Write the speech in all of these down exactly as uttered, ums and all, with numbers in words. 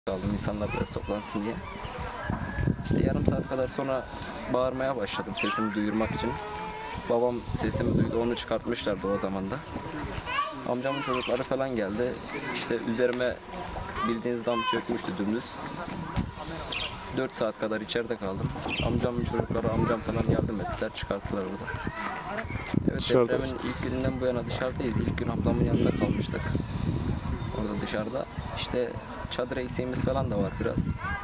Kaldım insanlar biraz toplansın diye. İşte yarım saat kadar sonra bağırmaya başladım sesimi duyurmak için. Babam sesimi duydu, onu çıkartmışlardı o zaman da. Amcamın çocukları falan geldi. İşte üzerime bildiğiniz dam çökmüştü dümdüz. dört saat kadar içeride kaldım. Amcamın çocukları, amcam falan yardım ettiler, çıkarttılar orada. Evet, Dışarıda. depremin ilk gününden bu yana dışarıdayız. İlk gün ablamın yanında kalmıştık. Orada dışarıda. İşte çadır eksiğimiz falan da var biraz.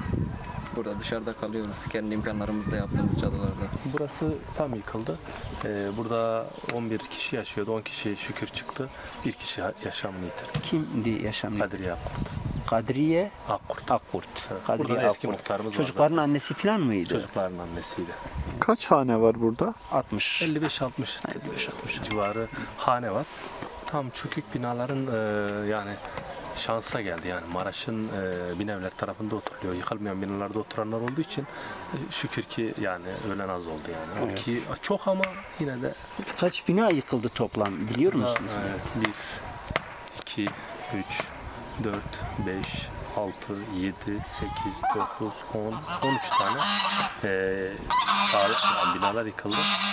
Burada dışarıda kalıyoruz. Kendi imkanlarımızla yaptığımız çadırlarda. Burası tam yıkıldı. Ee, burada on bir kişi yaşıyordu. on kişi şükür çıktı. Bir kişi yaşamını yitirdi. Kimdi yaşamıyor? Kadriye Akkurt. Kadriye Akkurt. Akkurt. Evet. Kadriye Burada eski Akkurt. muhtarımız vardı. Çocukların annesi falan mıydı? Çocukların annesiydi. Kaç hane var burada? altmış. elli beş altmış civarı hane var. Tam çökük binaların e, yani şansa geldi yani Maraş'ın e, Binevler tarafında oturuyor. Yıkılmayan binalarda oturanlar olduğu için e, şükür ki yani ölen az oldu yani. Evet. Ki çok ama yine de Kaç bina yıkıldı toplam biliyor musunuz? evet, bir, iki, üç, dört, beş, altı, yedi, sekiz, dokuz, on, on üç tane e, sağlam binalar yıkıldı.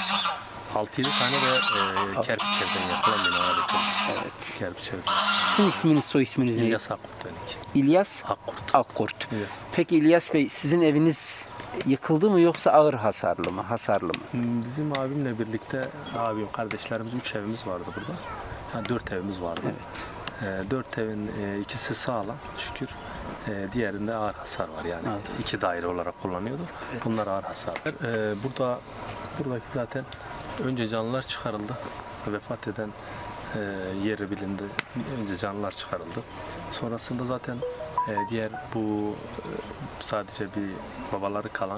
altı yedi tane de e, kerpiç evden yapılan binalar yıkıldı. Evet. Kerpiç evden. Sizin isminiz, soy isminiz neydi? İlyas Akkurt dedik. İlyas Akkurt. Akkurt. İlyas. Peki İlyas Bey, sizin eviniz yıkıldı mı yoksa ağır hasarlı mı? Hasarlı mı? Bizim abimle birlikte abim, kardeşlerimiz üç evimiz vardı burada. Yani dört evimiz vardı. Evet. E, dört evin e, ikisi sağlam şükür. E, diğerinde ağır hasar var yani. Evet. İki daire olarak kullanıyordu. Bunlar ağır hasar. E, burada buradaki zaten önce canlılar çıkarıldı. Vefat eden e, yeri bilindi. Önce canlılar çıkarıldı. Sonrasında zaten e, diğer bu e, sadece bir babaları kalan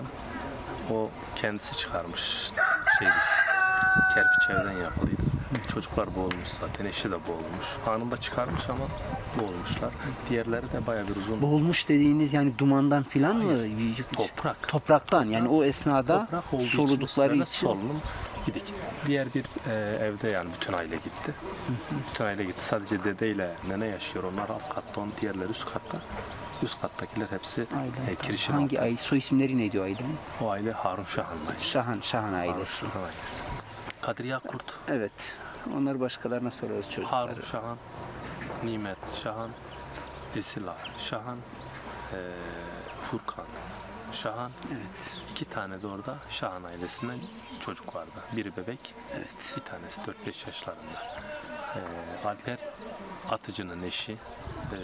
o kendisi çıkarmış şeydi. Kerpiç evden yapılıydı. Çocuklar boğulmuş zaten, eşi de boğulmuş. Anında çıkarmış ama boğulmuşlar. Diğerleri de bayağı bir uzun. Boğulmuş dediğiniz yani dumandan filan mı? Toprak. Topraktan yani o esnada Toprak olduğu soludukları için, için. solunum gidik. Diğer bir e, evde yani bütün aile gitti. Bütün aile gitti. Sadece dedeyle nene yaşıyor. Onlar alt katta, on diğerleri üst katta. Üst kattakiler hepsi e, kirişin Hangi altında. aile? Soy isimleri neydi o ailenin? O aile Harun Şahan'la. Şahan, Şahan ailesi. Şahan ailesi. Kadriye Akkurt, Evet. Onları başkalarına sorarız çocuklara. Harun Şahan, Nimet Şahan, Esila Şahan, e, Furkan Şahan. Evet. İki tane de orada Şahan ailesinden çocuk vardı. Biri bebek, Evet. bir tanesi dört beş yaşlarında. E, Alper Atıcı'nın eşi, e,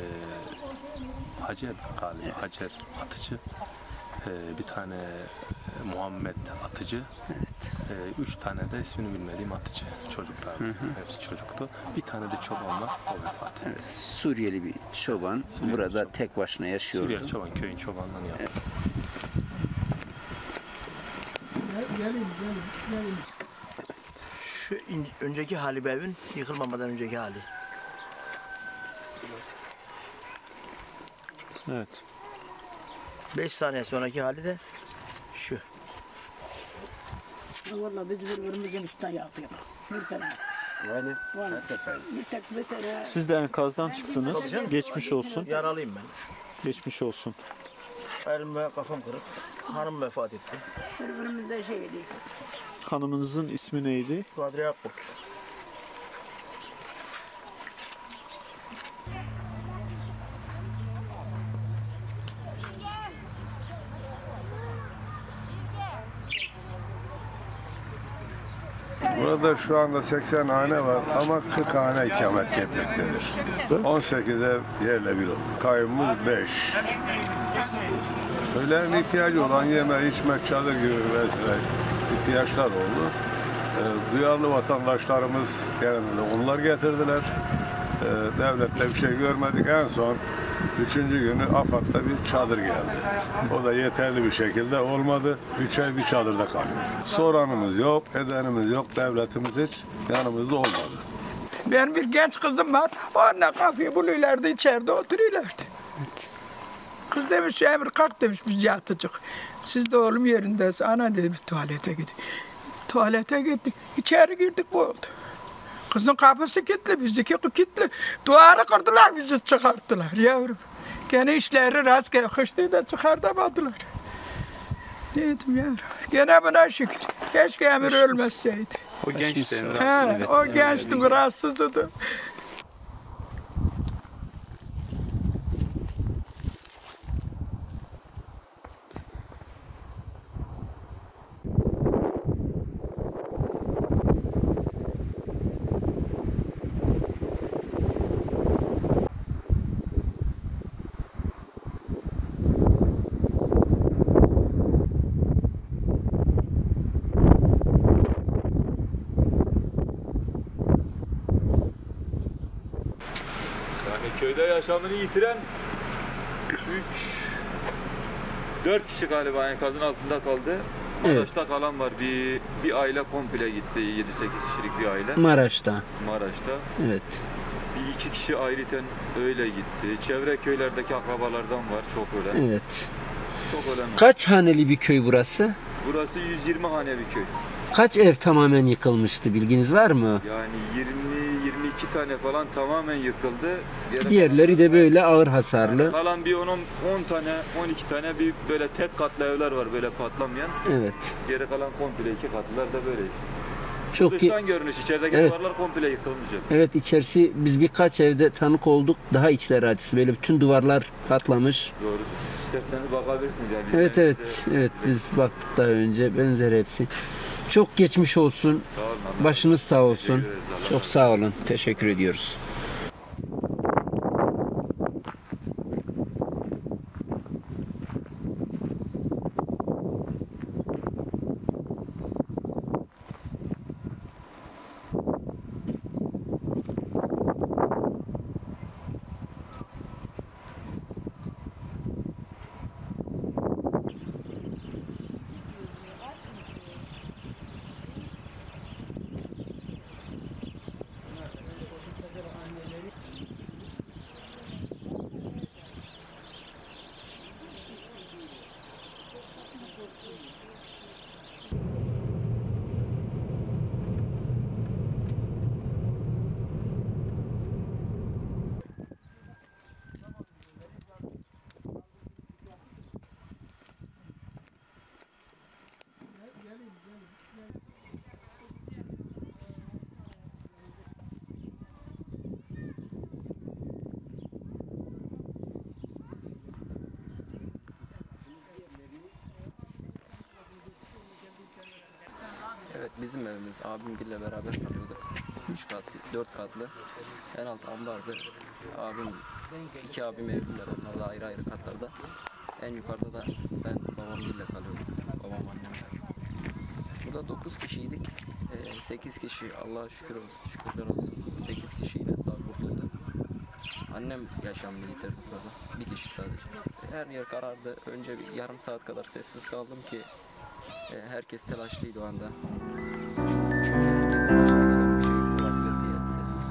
Hacer galiba, Evet. Hacer Atıcı. E, bir tane e, Muhammed Atıcı. Evet. Ee, üç tane de ismini bilmediğim atıcı çocuklardı. Hepsi çocuktu. Bir tane de çoban var. O vefat etti. Evet. Suriyeli bir çoban. Suriyeli Burada çoban. tek başına yaşıyordu. Suriyeli çoban, köyün çobanlığını yaptı. Şu in- önceki hali bu evin, yıkılmamadan önceki hali. Evet. Beş saniye sonraki hali de şu. Vallahi biz birbirimizin üstüne yaptık. Bir tane. Yani Bir tek bir tane. Siz de enkazdan çıktınız. Geçmiş olsun. Yaralıyım ben. Geçmiş olsun. Elim ve kafam kırık. Hanım vefat etti. Birbirimize şey dedik. Hanımınızın ismi neydi? Kadriye Akkurt. Burada şu anda seksen hane var ama kırk hane ikamet etmektedir. on sekiz ev yerle bir oldu. Kaybımız beş. Köylerin ihtiyacı olan yeme, içmek, çadır gibi vesaire ihtiyaçlar oldu. Ee, duyarlı vatandaşlarımız genelde onlar getirdiler. Ee, devlette bir şey görmedik. En son üçüncü günü AFAD'da bir çadır geldi. O da yeterli bir şekilde olmadı. Üç ay bir çadırda kalıyor. Soranımız yok, edenimiz yok. Devletimiz hiç yanımızda olmadı. Benim bir genç kızım var. Onunla kafayı buluyorlardı, içeride oturuyorlardı. Kız demiş, Emir kalk demiş, biz yatıcık. Siz de oğlum yerindeyiz. Ana dedi, tuvalete gidin. Tuvalete gittik, içeri girdik, bu oldu. Kızın kapısı kilitli, bizdeki kilitli. Duvarı kırdılar, bizi çıkarttılar yavrum. Gene işleri rast gel. Kıştı da çıkartamadılar. Ne dedim yavrum? Gene buna şükür. Keşke Emir ölmezseydi. O gençti Emir. He, o gençti, rahatsızdı. Yani köyde yaşamını yitiren üç dört kişi galiba enkazın altında kaldı. Maraş'ta kalan var. Bir bir aile komple gitti. yedi sekiz kişilik bir aile. Maraş'ta. Maraş'ta. Evet. Bir iki kişi ayrıten öyle gitti. Çevre köylerdeki akrabalardan var çok ölen. Evet. Çok ölen var. Kaç haneli bir köy burası? Burası yüz yirmi hane bir köy. Kaç ev tamamen yıkılmıştı, bilginiz var mı? Yani yirmi yirmi iki tane falan tamamen yıkıldı. Geri Diğerleri de böyle ağır hasarlı. kalan bir on on tane on iki tane bir böyle tek katlı evler var böyle patlamayan. Evet. Geri kalan komple iki katlılar da böyle işte. Çok Dıştan ki görünüş, içerideki Evet. duvarlar komple yıkılmış. hep. evet, içerisi biz birkaç evde tanık olduk. Daha içleri acısı. Böyle bütün duvarlar patlamış. Doğrudur. İsterseniz bakabilirsiniz yani. Biz Evet ben evet. işte- Evet, biz baktık daha önce. Benzer hepsi. Çok geçmiş olsun. Sağ olun. Allah Başınız sağ olsun. Teşekkür ederiz, Allah Çok sağ olun. Teşekkür ediyoruz. Evet, bizim evimiz abimgille beraber kalıyorduk. Üç katlı, dört katlı. En alt ambardı. Abim, iki abim evliler, onlar da ayrı ayrı katlarda. En yukarıda da ben babamgille kalıyordum. Babam, annemler. Burada dokuz kişiydik. Ee, sekiz kişi Allah'a şükür olsun, şükürler olsun. sekiz kişi yine sağ kurtuldu. Annem yaşamını yitirdi burada. Bir kişi sadece. Her yer karardı. Önce bir yarım saat kadar sessiz kaldım ki e, herkes telaşlıydı o anda.